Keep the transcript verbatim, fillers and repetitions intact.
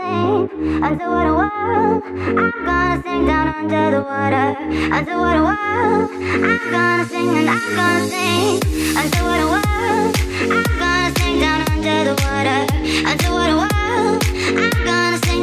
sing underwater world. I'm gonna sing down under the water. Underwater world. I'm gonna sing and I'm gonna sing underwater world. I'm gonna sing down under the water. Underwater world. I'm gonna sing.